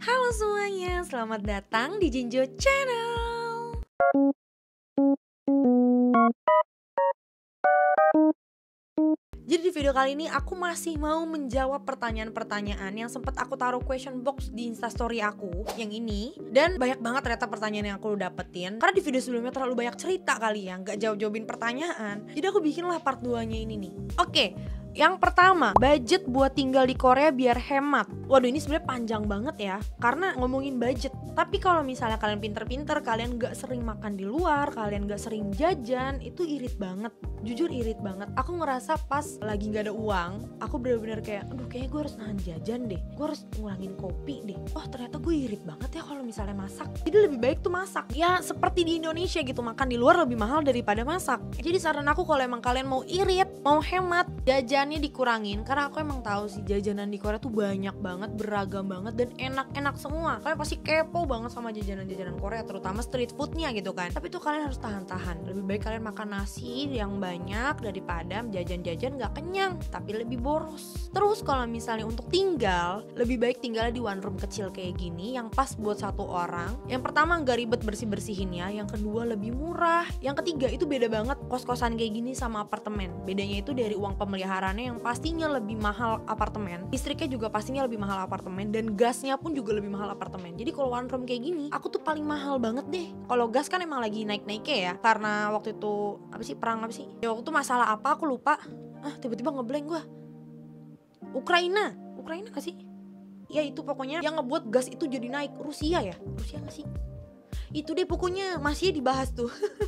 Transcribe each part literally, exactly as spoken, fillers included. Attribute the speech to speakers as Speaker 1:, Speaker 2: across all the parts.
Speaker 1: Halo semuanya, selamat datang di Jinjo Channel. Jadi di video kali ini aku masih mau menjawab pertanyaan-pertanyaan yang sempat aku taruh question box di instastory aku yang ini. Dan banyak banget ternyata pertanyaan yang aku dapetin, karena di video sebelumnya terlalu banyak cerita kali ya, gak jawab-jawabin pertanyaan. Jadi aku bikinlah part dua nya ini nih. Oke, yang pertama, budget buat tinggal di Korea biar hemat. Waduh, ini sebenarnya panjang banget ya, karena ngomongin budget. Tapi kalau misalnya kalian pinter-pinter, kalian gak sering makan di luar, kalian gak sering jajan, itu irit banget. Jujur irit banget. Aku ngerasa pas lagi gak ada uang, aku bener-bener kayak, aduh kayaknya gue harus nahan jajan deh, gue harus ngurangin kopi deh. Oh ternyata gue irit banget ya kalau misalnya masak. Jadi lebih baik tuh masak. Ya seperti di Indonesia gitu, makan di luar lebih mahal daripada masak. Jadi saran aku kalau emang kalian mau irit, mau hemat, jajannya dikurangin. Karena aku emang tahu sih jajanan di Korea tuh banyak banget, beragam banget, dan enak-enak semua. Kalian pasti kepo banget sama jajanan-jajanan Korea, terutama street foodnya gitu kan. Tapi tuh kalian harus tahan-tahan. Lebih baik kalian makan nasi yang banyak daripada jajan-jajan gak kenyang tapi lebih boros. Terus kalau misalnya untuk tinggal, lebih baik tinggalnya di one room kecil kayak gini yang pas buat satu orang. Yang pertama gak ribet bersih-bersihinnya, yang kedua lebih murah, yang ketiga itu beda banget kos-kosan kayak gini sama apartemen. Bedanya itu dari uang pemeliharaannya yang pastinya lebih mahal apartemen, listriknya juga pastinya lebih mahal apartemen, dan gasnya pun juga lebih mahal apartemen. Jadi kalau one room kayak gini, aku tuh paling mahal banget deh. Kalau gas kan emang lagi naik-naiknya ya, karena waktu itu apa sih perang apa sih? Ya waktu itu masalah apa aku lupa. Ah tiba-tiba ngeblank gue. Ukraina, Ukraina gak sih? Ya itu pokoknya yang ngebuat gas itu jadi naik. Rusia ya? Rusia gak sih? Itu deh pokoknya masih dibahas tuh.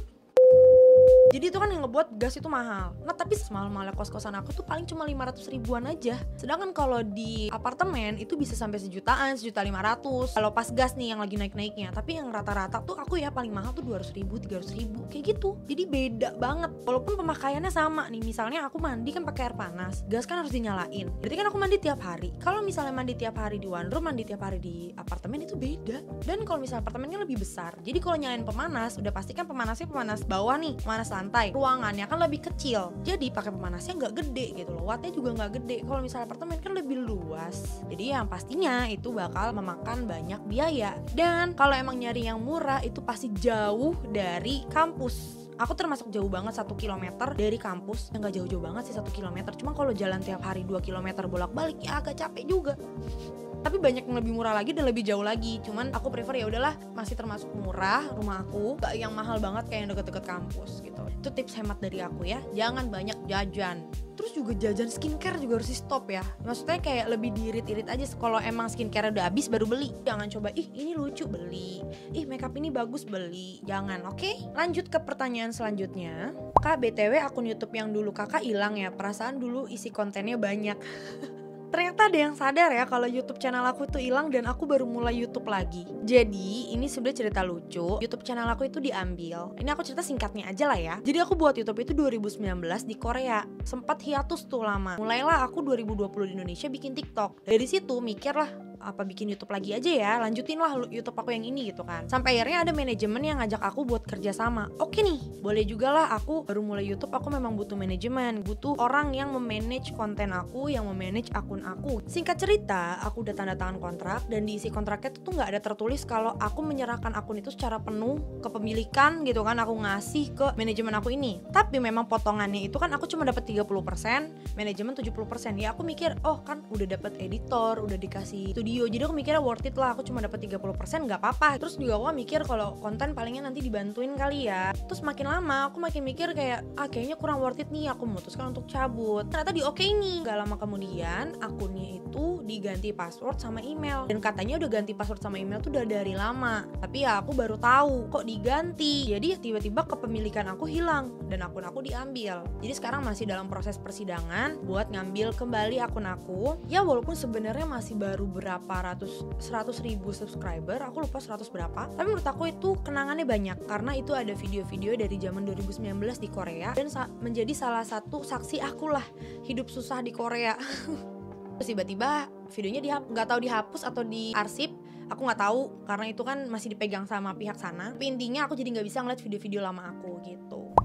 Speaker 1: Jadi itu kan yang ngebuat gas itu mahal. Nah tapi semahal-mahalnya kos-kosan aku tuh paling cuma lima ratus ribuan aja. Sedangkan kalau di apartemen itu bisa sampai sejutaan, sejuta lima ratus. Kalau pas gas nih yang lagi naik-naiknya. Tapi yang rata-rata tuh aku ya paling mahal tuh dua ratus ribu, tiga ratus ribu, kayak gitu. Jadi beda banget. Walaupun pemakaiannya sama nih. Misalnya aku mandi kan pakai air panas, gas kan harus dinyalain. Berarti kan aku mandi tiap hari. Kalau misalnya mandi tiap hari di one room, mandi tiap hari di apartemen itu beda. Dan kalau misalnya apartemennya lebih besar, jadi kalau nyalain pemanas, udah pasti kan pemanasnya pemanas bawah nih, pemanas lantai, ruangannya kan lebih kecil, jadi pakai pemanasnya nggak gede gitu loh, wattnya juga nggak gede. Kalau misalnya apartemen kan lebih luas, jadi yang pastinya itu bakal memakan banyak biaya. Dan kalau emang nyari yang murah itu pasti jauh dari kampus. Aku termasuk jauh banget, satu kilometer dari kampus. Ya gak jauh-jauh banget sih satu kilometer, cuma kalau jalan tiap hari dua kilometer bolak-balik ya agak capek juga. Tapi banyak yang lebih murah lagi dan lebih jauh lagi. Cuman aku prefer ya udahlah, masih termasuk murah rumah aku, gak yang mahal banget kayak yang deket-deket kampus gitu. Itu tips hemat dari aku ya, jangan banyak jajan. Terus juga jajan skincare juga harus di stop ya. Maksudnya kayak lebih diirit-irit aja. Kalau emang skincare udah habis baru beli. Jangan coba, ih ini lucu beli, ih makeup ini bagus beli. Jangan, oke? Okay? Lanjut ke pertanyaan selanjutnya. Kak, B T W akun YouTube yang dulu kakak hilang ya. Perasaan dulu isi kontennya banyak. Ternyata ada yang sadar ya kalau YouTube channel aku itu hilang dan aku baru mulai YouTube lagi. Jadi ini sebenarnya cerita lucu. YouTube channel aku itu diambil. Ini aku cerita singkatnya aja lah ya. Jadi aku buat YouTube itu dua ribu sembilan belas di Korea. Sempat hiatus tuh lama. Mulailah aku dua ribu dua puluh di Indonesia bikin TikTok. Dari situ mikir lah, apa bikin YouTube lagi aja ya, lanjutin lah YouTube aku yang ini gitu kan. Sampai akhirnya ada manajemen yang ngajak aku buat kerja sama. Oke nih, boleh juga lah, aku baru mulai YouTube, aku memang butuh manajemen, butuh orang yang memanage konten aku, yang memanage akun aku. Singkat cerita, aku udah tanda tangan kontrak, dan di isi kontraknya tuh nggak ada tertulis kalau aku menyerahkan akun itu secara penuh kepemilikan gitu kan, aku ngasih ke manajemen aku ini. Tapi memang potongannya itu kan aku cuma dapat tiga puluh persen, manajemen tujuh puluh persen. Ya aku mikir, oh kan udah dapat editor, udah dikasih studio, jadi aku mikirnya worth it lah, aku cuma dapat tiga puluh persen nggak apa-apa. Terus juga aku mikir kalau konten palingnya nanti dibantuin kali ya. Terus makin lama aku makin mikir kayak, ah kayaknya kurang worth it nih, aku memutuskan untuk cabut. Ternyata di oke nih. Gak lama kemudian akunnya itu diganti password sama email, dan katanya udah ganti password sama email tuh udah dari lama. Tapi ya aku baru tahu kok diganti. Jadi tiba-tiba kepemilikan aku hilang dan akun aku diambil. Jadi sekarang masih dalam proses persidangan buat ngambil kembali akun aku. Ya walaupun sebenarnya masih baru berapa ratus seratus ribu subscriber, aku lupa seratus berapa, tapi menurut aku itu kenangannya banyak karena itu ada video-video dari zaman dua ribu sembilan belas di Korea dan sa- menjadi salah satu saksi aku lah hidup susah di Korea. Terus tiba-tiba videonya dihap- nggak tahu dihapus atau diarsip, aku nggak tahu karena itu kan masih dipegang sama pihak sana. Tapi intinya aku jadi nggak bisa ngeliat video-video lama aku gitu.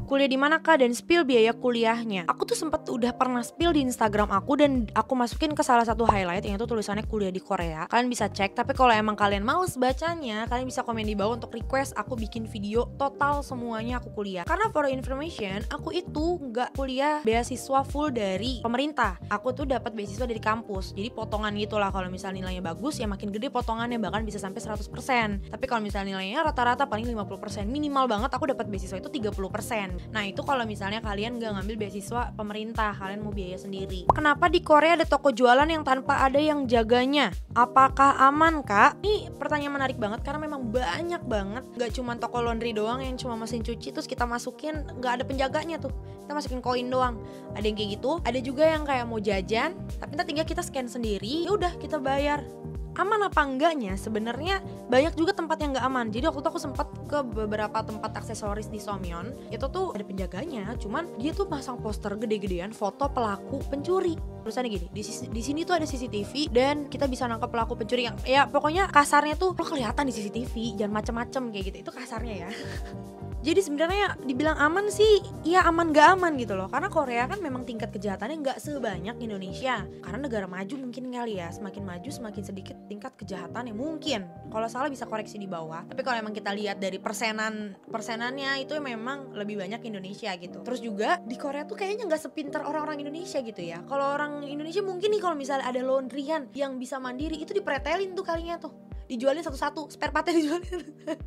Speaker 1: kuliah di mana kak dan spill biaya kuliahnya. Aku tuh sempet udah pernah spill di Instagram aku dan aku masukin ke salah satu highlight yang itu tulisannya kuliah di Korea. Kalian bisa cek, tapi kalau emang kalian males bacanya, kalian bisa komen di bawah untuk request aku bikin video total semuanya aku kuliah. Karena for information, aku itu nggak kuliah beasiswa full dari pemerintah. Aku tuh dapat beasiswa dari kampus. Jadi potongan gitulah, kalau misalnya nilainya bagus ya makin gede potongannya, bahkan bisa sampai seratus persen. Tapi kalau misalnya nilainya rata-rata paling lima puluh persen, minimal banget aku dapat beasiswa itu tiga puluh persen. Nah, itu kalau misalnya kalian nggak ngambil beasiswa pemerintah, kalian mau biaya sendiri. Kenapa di Korea ada toko jualan yang tanpa ada yang jaganya? Apakah aman kak? Ini pertanyaan menarik banget karena memang banyak banget. Gak cuma toko laundry doang yang cuma mesin cuci terus kita masukin nggak ada penjaganya tuh, kita masukin koin doang. Ada yang kayak gitu, ada juga yang kayak mau jajan tapi ntar tinggal kita scan sendiri, ya udah kita bayar. Aman apa enggaknya? Sebenarnya banyak juga tempat yang nggak aman. Jadi waktu itu aku sempat ke beberapa tempat aksesoris di Somyeon, itu tuh ada penjaganya, cuman dia tuh pasang poster gede-gedean foto pelaku pencuri. Tulisannya gini, di, di sini tuh ada C C T V dan kita bisa nangkap pelaku pencuri. Yang ya pokoknya kasarnya tuh lo kelihatan di C C T V, jangan macem-macem kayak gitu. Itu kasarnya ya. Jadi sebenarnya dibilang aman sih, ya aman gak aman gitu loh. Karena Korea kan memang tingkat kejahatannya gak sebanyak Indonesia. Karena negara maju mungkin kali ya, semakin maju semakin sedikit tingkat kejahatannya mungkin. Kalau salah bisa koreksi di bawah. Tapi kalau emang kita lihat dari persenan persenannya itu memang lebih banyak Indonesia gitu. Terus juga di Korea tuh kayaknya gak sepintar orang-orang Indonesia gitu ya. Kalau orang Indonesia mungkin nih kalau misalnya ada laundryan yang bisa mandiri, itu dipretelin tuh kalinya tuh, dijualin satu-satu, spare partnya dijualin.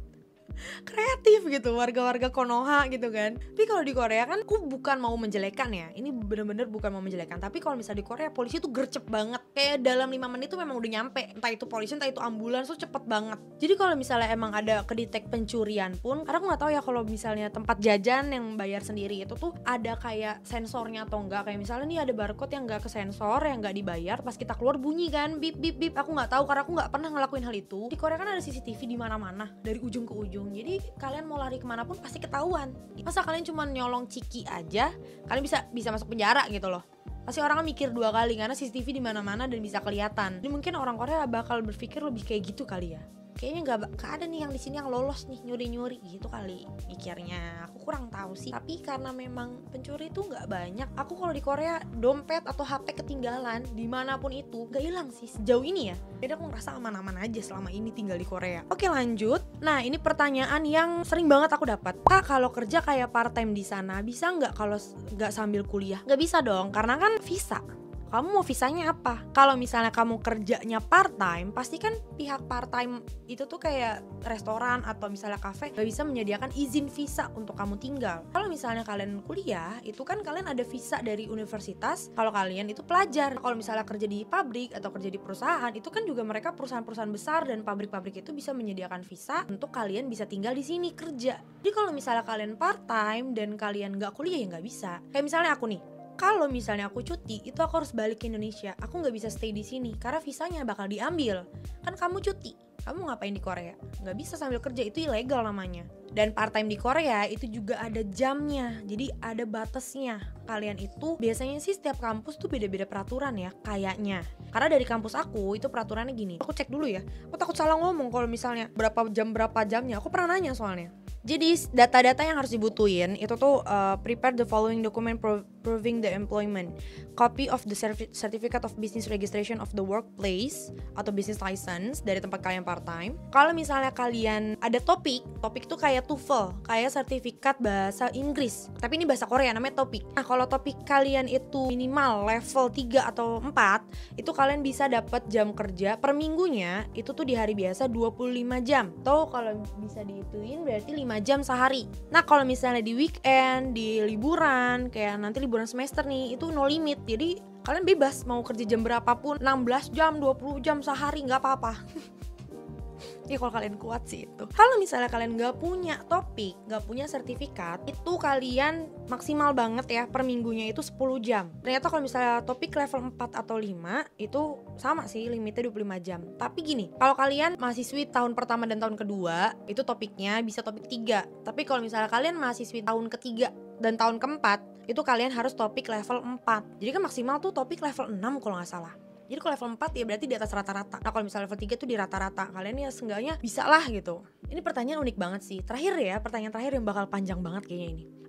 Speaker 1: Kreatif gitu warga-warga Konoha gitu kan. Tapi kalau di Korea kan, aku bukan mau menjelekan ya, ini bener-bener bukan mau menjelekan, tapi kalau misalnya di Korea polisi tuh gercep banget, kayak dalam lima menit tuh memang udah nyampe, entah itu polisi entah itu ambulans tuh cepet banget. Jadi kalau misalnya emang ada kedetek pencurian pun, karena aku nggak tahu ya kalau misalnya tempat jajan yang bayar sendiri itu tuh ada kayak sensornya atau enggak, kayak misalnya nih ada barcode yang nggak ke sensor, yang nggak dibayar, pas kita keluar bunyi kan bip bip bip. Aku nggak tahu karena aku nggak pernah ngelakuin hal itu. Di Korea kan ada C C T V di mana-mana dari ujung ke ujung. Jadi kalian mau lari kemana pun pasti ketahuan. Masa kalian cuma nyolong ciki aja, kalian bisa bisa masuk penjara gitu loh. Pasti orang kan mikir dua kali karena C C T V di mana-mana dan bisa kelihatan. Jadi mungkin orang Korea bakal berpikir lebih kayak gitu kali ya. Kayaknya nggak nggak ada nih yang di sini yang lolos nih nyuri-nyuri gitu kali mikirnya. Aku kurang tahu sih. Tapi karena memang pencuri itu nggak banyak. Aku kalau di Korea dompet atau H P ketinggalan dimanapun itu nggak hilang sih sejauh ini ya. Jadi aku ngerasa aman-aman aja selama ini tinggal di Korea. Oke lanjut. Nah ini pertanyaan yang sering banget aku dapat. Kak kalau kerja kayak part time di sana bisa nggak kalau nggak sambil kuliah? Nggak bisa dong karena kan visa. Kamu mau visanya apa? Kalau misalnya kamu kerjanya part time, pasti kan pihak part time itu tuh kayak restoran atau misalnya kafe gak bisa menyediakan izin visa untuk kamu tinggal. Kalau misalnya kalian kuliah, itu kan kalian ada visa dari universitas. Kalau kalian itu pelajar, kalau misalnya kerja di pabrik atau kerja di perusahaan, itu kan juga mereka perusahaan-perusahaan besar dan pabrik-pabrik itu bisa menyediakan visa untuk kalian bisa tinggal di sini kerja. Jadi kalau misalnya kalian part time dan kalian gak kuliah ya nggak bisa. Kayak misalnya aku nih. Kalau misalnya aku cuti, itu aku harus balik ke Indonesia. Aku nggak bisa stay di sini karena visanya bakal diambil. Kan kamu cuti, kamu ngapain di Korea? Nggak bisa sambil kerja, itu ilegal namanya. Dan part time di Korea itu juga ada jamnya, jadi ada batasnya. Kalian itu biasanya sih setiap kampus tuh beda-beda peraturan ya, kayaknya. Karena dari kampus aku itu peraturannya gini. Aku cek dulu ya. Aku takut salah ngomong kalau misalnya berapa jam berapa jamnya. Aku pernah nanya soalnya. Jadi data-data yang harus dibutuhin itu tuh uh, prepare the following document pro- proving the employment, copy of the certificate of business registration of the workplace atau business license dari tempat kalian part time. Kalau misalnya kalian ada topik, topik tuh kayak TOEFL, kayak sertifikat bahasa Inggris, tapi ini bahasa Korea namanya topik. Nah kalau topik kalian itu minimal level tiga atau empat, itu kalian bisa dapat jam kerja per minggunya itu tuh di hari biasa dua puluh lima jam. Atau kalau bisa dihituin berarti lima jam sehari. Nah kalau misalnya di weekend, di liburan, kayak nanti liburan semester nih, itu no limit. Jadi kalian bebas mau kerja jam berapapun, enam belas jam, dua puluh jam sehari, gak apa-apa. Ya kalau kalian kuat sih itu. Kalau misalnya kalian gak punya topik, gak punya sertifikat, itu kalian maksimal banget ya per minggunya itu sepuluh jam. Ternyata kalau misalnya topik level empat atau lima itu sama sih limitnya dua puluh lima jam. Tapi gini, kalau kalian mahasiswi tahun pertama dan tahun kedua, itu topiknya bisa topik tiga. Tapi kalau misalnya kalian mahasiswi tahun ketiga dan tahun keempat, itu kalian harus topik level empat. Jadi kan maksimal tuh topik level enam kalau gak salah. Jadi kalau level empat ya berarti di atas rata-rata. Nah kalau misalnya level tiga tuh di rata-rata. Kalian ya seenggaknya bisa lah gitu. Ini pertanyaan unik banget sih. Terakhir ya, pertanyaan terakhir yang bakal panjang banget kayaknya ini.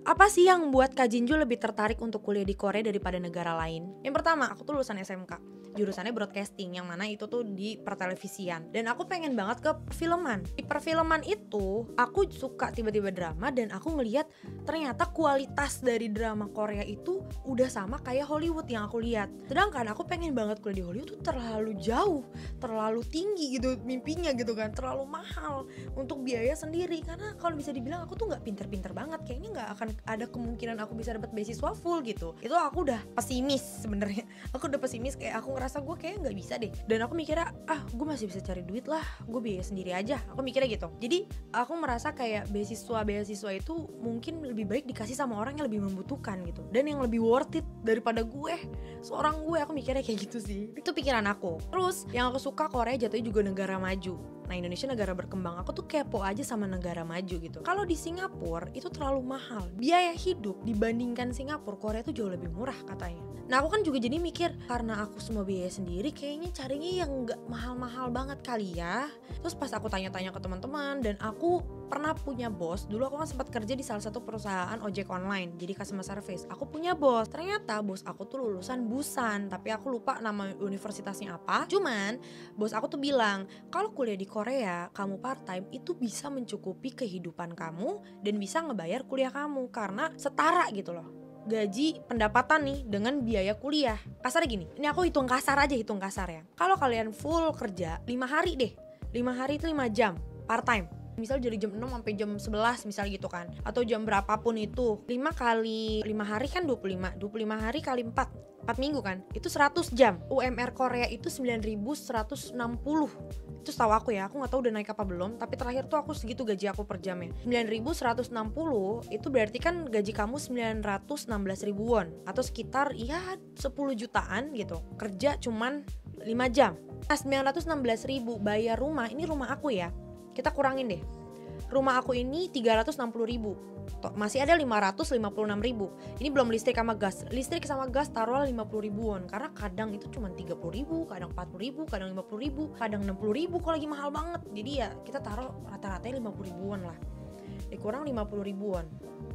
Speaker 1: Apa sih yang membuat Kak Jinju lebih tertarik untuk kuliah di Korea daripada negara lain? Yang pertama, aku tuh lulusan S M K, jurusannya broadcasting, yang mana itu tuh di pertelevisian. Dan aku pengen banget ke perfilman. Di perfilman itu, aku suka tiba-tiba drama dan aku ngelihat ternyata kualitas dari drama Korea itu udah sama kayak Hollywood yang aku lihat. Sedangkan aku pengen banget kuliah di Hollywood tuh terlalu jauh, terlalu tinggi gitu mimpinya gitu kan, terlalu mahal untuk biaya sendiri. Karena kalau bisa dibilang aku tuh nggak pinter-pinter banget, kayaknya nggak akan ada kemungkinan aku bisa dapat beasiswa full gitu. Itu aku udah pesimis sebenarnya. Aku udah pesimis, kayak aku ngerasa gue kayak nggak bisa deh. Dan aku mikirnya, ah gue masih bisa cari duit lah, gue biaya sendiri aja. Aku mikirnya gitu. Jadi aku merasa kayak beasiswa beasiswa itu mungkin lebih baik dikasih sama orang yang lebih membutuhkan gitu, dan yang lebih worth it daripada gue, seorang gue. Aku mikirnya kayak gitu sih. Itu pikiran aku. Terus yang aku suka, Korea jatuhnya juga negara maju. Nah, Indonesia negara berkembang. Aku tuh kepo aja sama negara maju gitu. Kalau di Singapura itu terlalu mahal. Biaya hidup dibandingkan Singapura, Korea tuh jauh lebih murah katanya. Nah, aku kan juga jadi mikir, karena aku semua biaya sendiri, kayaknya carinya yang gak mahal-mahal banget kali ya. Terus pas aku tanya-tanya ke teman-teman, dan aku pernah punya bos. Dulu aku kan sempat kerja di salah satu perusahaan ojek online, jadi customer service. Aku punya bos. Ternyata bos aku tuh lulusan Busan, tapi aku lupa nama universitasnya apa. Cuman bos aku tuh bilang, kalau kuliah di Korea, kamu part time itu bisa mencukupi kehidupan kamu dan bisa ngebayar kuliah kamu, karena setara gitu loh gaji pendapatan nih dengan biaya kuliah. Kasar gini, ini aku hitung kasar aja, hitung kasar ya. Kalau kalian full kerja lima hari deh, lima hari itu lima jam part time, misal dari jam enam sampai jam sebelas misal gitu kan, atau jam berapapun itu, lima kali lima hari kan dua puluh lima, dua puluh lima hari kali empat, empat minggu kan, itu seratus jam. U M R Korea itu sembilan ribu seratus enam puluh. Itu setahu aku ya, aku gak tahu udah naik apa belum, tapi terakhir tuh aku segitu gaji aku per jamnya, sembilan ribu seratus enam puluh. Itu berarti kan gaji kamu sembilan ratus enam belas ribu won, atau sekitar ya sepuluh jutaan gitu, kerja cuman lima jam. Nah, sembilan ratus enam belas ribu bayar rumah, ini rumah aku ya, kita kurangin deh, rumah aku ini tiga ratus enam puluh ribu, masih ada lima ratus lima puluh enam ribu. Ini belum listrik sama gas. Listrik sama gas taruhlah lima puluh ribuan, karena kadang itu cuma tiga puluh ribu, kadang empat puluh ribu, kadang lima puluh ribu, kadang enam puluh ribu kalau lagi mahal banget. Jadi ya kita taruh rata-ratanya lima puluh ribuan lah, dikurang lima puluh ribuan,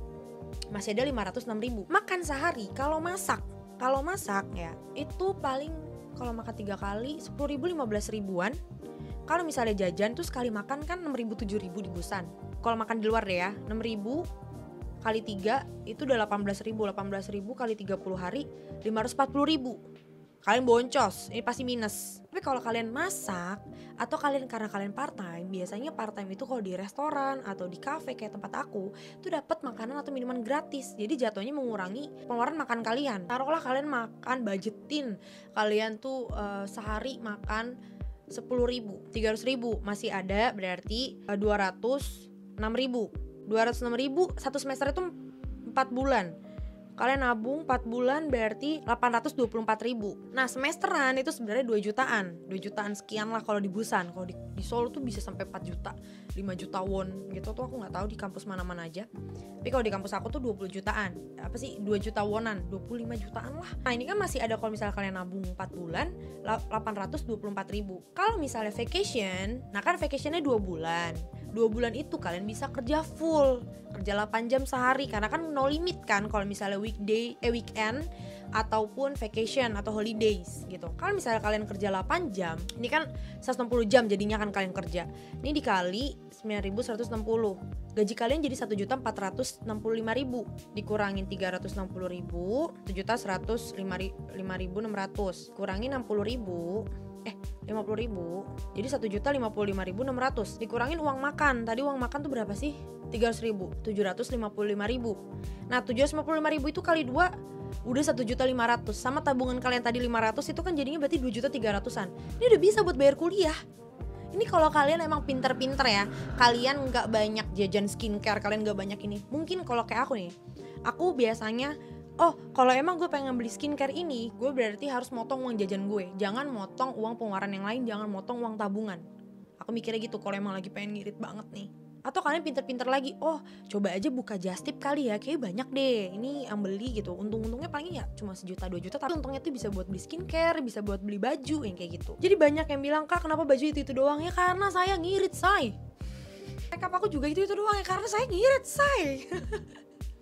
Speaker 1: masih ada lima ratus enam ribu. Makan sehari kalau masak, kalau masak ya itu paling, kalau makan tiga kali sepuluh ribu, lima belas ribuan. Kalau misalnya jajan tuh sekali makan kan enam ribu, tujuh ribu di Busan. Kalau makan di luar deh ya, enam ribu kali tiga itu udah delapan belas ribu. delapan belas ribu kali tiga puluh hari, lima ratus empat puluh ribu. Kalian boncos, ini pasti minus. Tapi kalau kalian masak, atau kalian karena kalian part time, biasanya part time itu kalau di restoran atau di cafe kayak tempat aku, tuh dapat makanan atau minuman gratis. Jadi jatuhnya mengurangi pengeluaran makan kalian. Taruhlah kalian makan, budgetin kalian tuh uh, sehari makan sepuluh ribu, tiga ratus ribu, masih ada berarti uh, dua ratus enam ribu. dua ratus enam ribu satu semester itu empat bulan. Kalian nabung empat bulan berarti delapan ratus dua puluh empat ribu. Nah, semesteran itu sebenarnya dua jutaan. dua jutaan sekian lah kalau di Busan. Kalau di, di Seoul tuh bisa sampai empat juta, lima juta won gitu tuh, aku nggak tahu di kampus mana-mana aja. Tapi kalau di kampus aku tuh dua puluh jutaan. Apa sih? dua juta wonan, dua puluh lima jutaan lah. Nah, ini kan masih ada kalau misalnya kalian nabung empat bulan, delapan ratus dua puluh empat ribu. Kalau misalnya vacation, nah kan vacationnya dua bulan. Dua bulan itu kalian bisa kerja full, kerja delapan jam sehari, karena kan no limit kan kalau misalnya weekday, eh weekend ataupun vacation atau holidays gitu. Kalau misalnya kalian kerja delapan jam, ini kan seratus enam puluh jam jadinya kan kalian kerja. Ini dikali sembilan ribu seratus enam puluh. Gaji kalian jadi satu juta empat ratus enam puluh lima ribu, dikurangin tiga ratus enam puluh ribu, satu juta seratus lima ribu enam ratus, kurangin enam puluh ribu, eh lima puluh ribu, jadi satu juta lima puluh lima ribu enam ratus, dikurangin uang makan. Tadi uang makan tuh berapa sih? tiga ratus ribu, tujuh ratus lima puluh lima ribu. Nah, tujuh ratus lima puluh lima ribu itu kali dua udah satu juta lima ratus, sama tabungan kalian tadi lima ratus, itu kan jadinya berarti dua juta tiga ratusan. Ini udah bisa buat bayar kuliah. Ini kalau kalian emang pinter-pinter ya, kalian gak banyak jajan skincare, kalian gak banyak ini. Mungkin kalau kayak aku nih, aku biasanya, oh kalau emang gue pengen beli skincare ini, gue berarti harus motong uang jajan gue. Jangan motong uang pengeluaran yang lain, jangan motong uang tabungan. Aku mikirnya gitu kalau emang lagi pengen ngirit banget nih. Atau kalian pinter-pinter lagi, oh coba aja buka just tip kali ya, kayaknya banyak deh ini yang beli gitu. Untung-untungnya paling ya cuma sejuta dua juta, tapi untungnya tuh bisa buat beli skincare, bisa buat beli baju yang kayak gitu. Jadi banyak yang bilang, Kak kenapa baju itu-itu doang? Ya karena saya ngirit say. Makeup aku juga itu-itu doang ya karena saya ngirit say.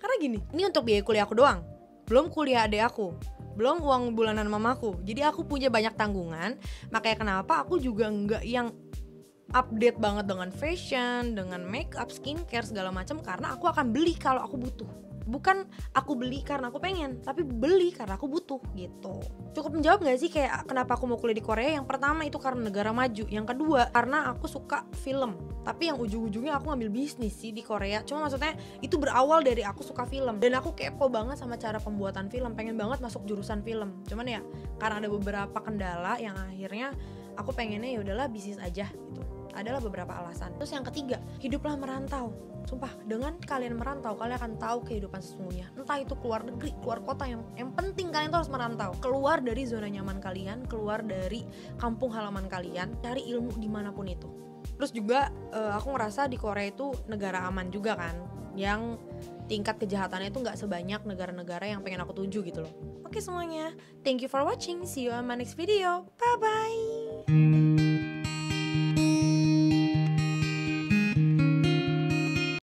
Speaker 1: Karena gini, ini untuk biaya kuliah aku doang, belum kuliah adik aku, belum uang bulanan mamaku. Jadi aku punya banyak tanggungan. Makanya kenapa aku juga nggak yang update banget dengan fashion, dengan makeup, skincare segala macam, karena aku akan beli kalau aku butuh. Bukan aku beli karena aku pengen, tapi beli karena aku butuh gitu. Cukup menjawab gak sih kayak kenapa aku mau kuliah di Korea? Yang pertama itu karena negara maju. Yang kedua karena aku suka film. Tapi yang ujung-ujungnya aku ngambil bisnis sih di Korea. Cuma maksudnya itu berawal dari aku suka film. Dan aku kepo banget sama cara pembuatan film. Pengen banget masuk jurusan film. Cuman ya karena ada beberapa kendala yang akhirnya aku pengennya ya udahlah bisnis aja gitu. Adalah beberapa alasan. Terus yang ketiga, hiduplah merantau. Sumpah, dengan kalian merantau, kalian akan tahu kehidupan sesungguhnya. Entah itu keluar negeri, keluar kota, yang yang penting kalian tuh harus merantau. Keluar dari zona nyaman kalian, keluar dari kampung halaman kalian, cari ilmu dimanapun itu. Terus juga uh, aku ngerasa di Korea itu negara aman juga kan, yang tingkat kejahatannya itu gak sebanyak negara-negara yang pengen aku tuju gitu loh. Oke semuanya, thank you for watching, see you on my next video, bye bye.